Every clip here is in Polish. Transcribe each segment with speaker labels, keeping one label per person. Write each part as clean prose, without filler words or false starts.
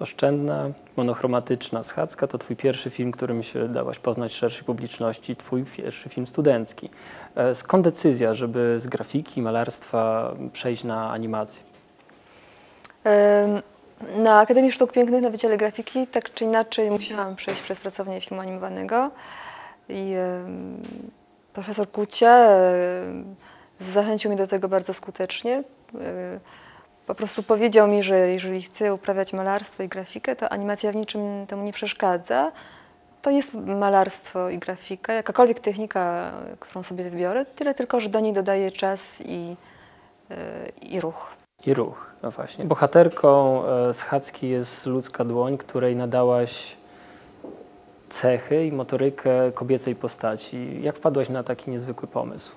Speaker 1: Oszczędna, monochromatyczna schadzka to twój pierwszy film, którym się dałaś poznać szerszej publiczności, twój pierwszy film studencki. Skąd decyzja, żeby z grafiki, malarstwa przejść na animację?
Speaker 2: Na Akademii Sztuk Pięknych na Wydziale Grafiki tak czy inaczej musiałam przejść przez pracownię filmu animowanego i profesor Kucia zachęcił mnie do tego bardzo skutecznie. Po prostu powiedział mi, że jeżeli chcę uprawiać malarstwo i grafikę, to animacja w niczym temu nie przeszkadza. To jest malarstwo i grafika, jakakolwiek technika, którą sobie wybiorę, tyle tylko, że do niej dodaję czas i ruch.
Speaker 1: I ruch, no właśnie. Bohaterką schadzki jest ludzka dłoń, której nadałaś cechy i motorykę kobiecej postaci. Jak wpadłaś na taki niezwykły pomysł?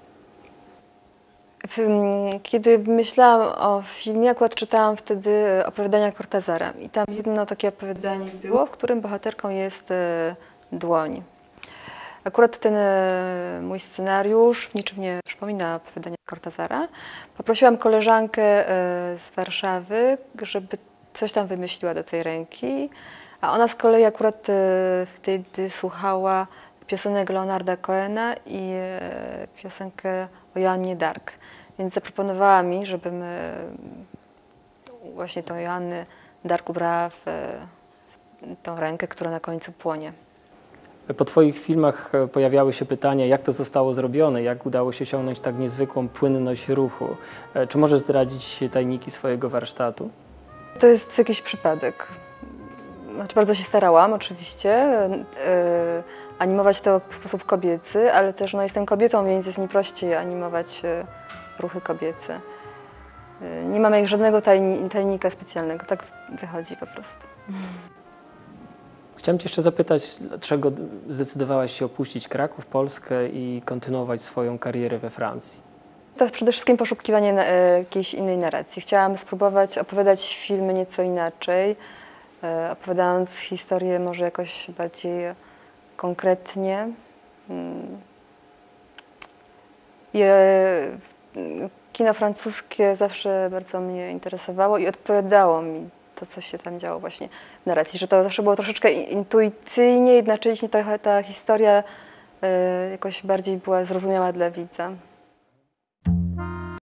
Speaker 2: Kiedy myślałam o filmie, akurat czytałam wtedy opowiadania Cortázara i tam jedno takie opowiadanie było, w którym bohaterką jest dłoń. Akurat ten mój scenariusz w niczym nie przypomina opowiadania Cortázara. Poprosiłam koleżankę z Warszawy, żeby coś tam wymyśliła do tej ręki, a ona z kolei akurat wtedy słuchała piosenek Leonarda Cohena i piosenkę o Joannie d'Arc. Więc zaproponowała mi, żebym właśnie tą Joannę d'Arc ubrała w tą rękę, która na końcu płonie.
Speaker 1: Po twoich filmach pojawiały się pytania, jak to zostało zrobione, jak udało się osiągnąć tak niezwykłą płynność ruchu. Czy możesz zdradzić tajniki swojego warsztatu?
Speaker 2: To jest jakiś przypadek. Znaczy, bardzo się starałam oczywiście animować to w sposób kobiecy, ale też jestem kobietą, więc jest mi prościej animować ruchy kobiece. Nie mamy żadnego tajnika specjalnego, tak wychodzi po prostu.
Speaker 1: Chciałem cię jeszcze zapytać, dlaczego zdecydowałaś się opuścić Kraków, Polskę i kontynuować swoją karierę we Francji?
Speaker 2: To przede wszystkim poszukiwanie jakiejś innej narracji. Chciałam spróbować opowiadać filmy nieco inaczej, opowiadając historię może jakoś bardziej konkretnie. Kino francuskie zawsze bardzo mnie interesowało i odpowiadało mi to, co się tam działo właśnie w narracji, że to zawsze było troszeczkę intuicyjnie, jednocześnie ta historia jakoś bardziej była zrozumiała dla widza.